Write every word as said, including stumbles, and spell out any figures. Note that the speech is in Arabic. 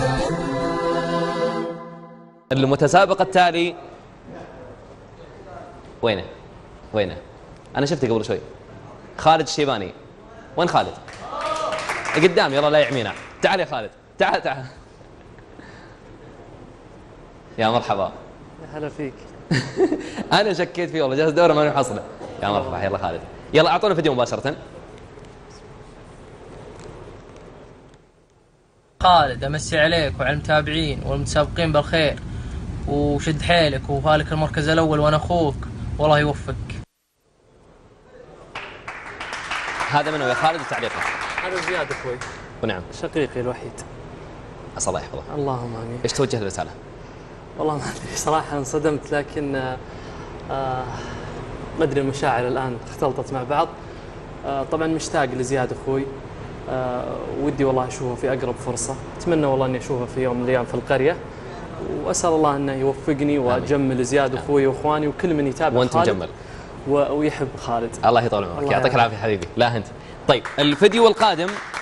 المتسابق التالي وينه؟ وينه؟ أنا شفته قبل شوي. خالد الشيباني. وين خالد؟ قدام، يلا لا يعمينا. تعال يا خالد، تعال تعال. يا مرحبا. يا هلا فيك. أنا شكيت فيه والله، جالس دوره ما محصله. يا مرحبا، يلا خالد. يلا أعطونا فيديو مباشرة. خالد امسي عليك وعلى المتابعين والمتسابقين بالخير، وشد حيلك وفالك المركز الاول وانا اخوك، والله يوفقك. هذا منو يا خالد وتعليقه؟ هذا زياد اخوي. ونعم. شقيقي الوحيد. عسى الله يحفظه. اللهم امين. ايش توجه الرسالة؟ والله ما ادري صراحة انصدمت، لكن آه ما ادري المشاعر الان اختلطت مع بعض. آه طبعا مشتاق لزياد اخوي. آه ودي والله اشوفه في اقرب فرصة، اتمنى والله اني اشوفه في يوم من الايام في القرية، واسال الله انه يوفقني واجمل زياد اخوي واخواني وكل من يتابع وانت خالد مجمل ويحب خالد. الله يطول عمرك، يعطيك العافية حبيبي. لا انت. طيب الفيديو القادم